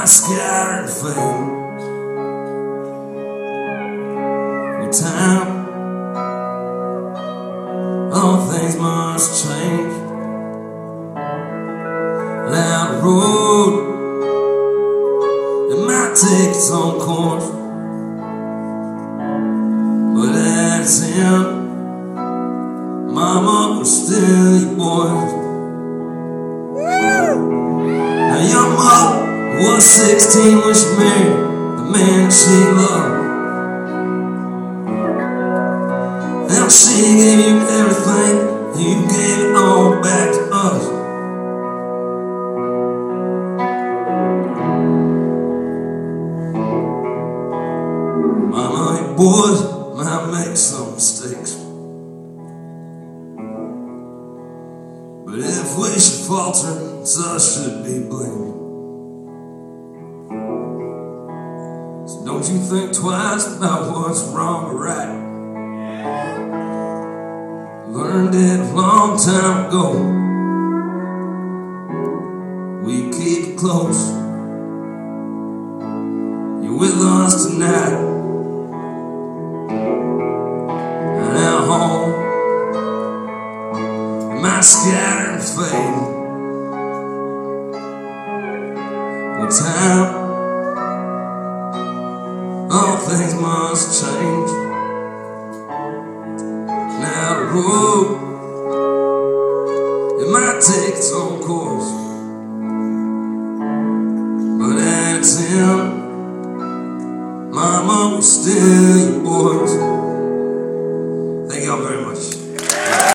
my scattered fate. With time, all things must change. That road, it might take its own course, but that's him. Mama was still your boys. Now your mother was 16 when she married the man she loved. And she gave you everything, and you gave it all back to us. Mama, you boys might make some mistakes, but if we should falter, it's us should be blamed. So don't you think twice about what's wrong or right. Learned it a long time ago. We keep it close. You're with us tonight. And at home, my scattered fate. With time, all things must change. Now the road,